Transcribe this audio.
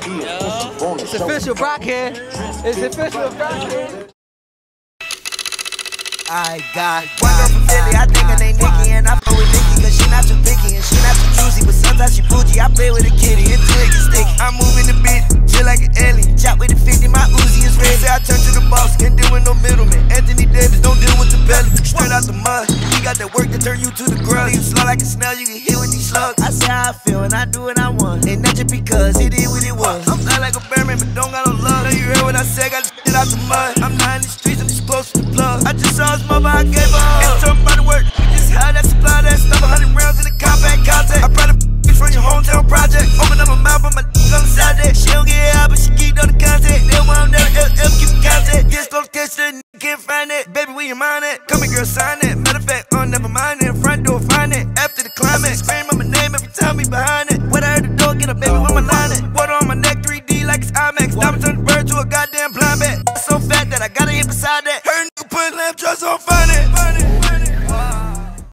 It's official, Brock here. It's official, Brock here. I got one girl from Philly, I think her name Nikki, and I fuck with Nikki cause she not too picky and she not too choosy, but sometimes she bougie. I play with a kitty until it gets sticky. I'm moving the bitch, chill like an alien. Chop with the 50, my Uzi is red. Say I turn to the boss, can't deal with no middleman. Anthony Davis, don't deal with the belly. Straight out the mud, he got that work to turn you to the grub. Leave slow like a snail, you get hit with these slugs. I say how I feel and I do what I want, and not just because it is what it was. I'm not like a bearman, but don't got no love. Know you heard what I said, got shit out the mud. I'm not in the streets, I'm just close to the plug. I just saw his mother, I gave her up. It's talking about the work, we just had that supply that stuff. 100 rounds in the compact contact. I brought a from your hometown project. Open up my mouth, but my on the side that. She don't get out, but she keep on the contact. They want them, keep the contact. This close catch that can't find it. Baby, where you mind it? Come here, girl, sign it. Matter of fact, never mind it. Front door, find it. After the climax, scream on my name every time we behind it. When I heard the door, get up, baby, where my line it? Water on my neck, 3D like it's IMAX. Diamond turn the bird to a goddamn blind bat. So fat that I gotta hit beside that. Her nigga put lamp trucks on, find it.